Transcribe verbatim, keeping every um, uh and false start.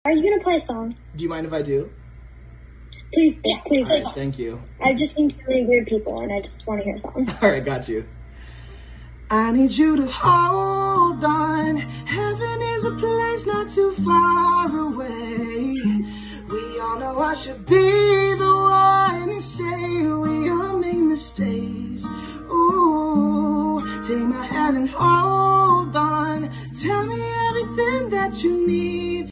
Are you gonna play a song? Do you mind if I do? Please, yeah, please. All right, thank you. I've just seen really weird people, and I just want to hear a song. All right, got you. I need you to hold on. Heaven is a place not too far away. We all know I should be the one to say we all make mistakes. Ooh, take my hand and hold on. Tell me everything that you need.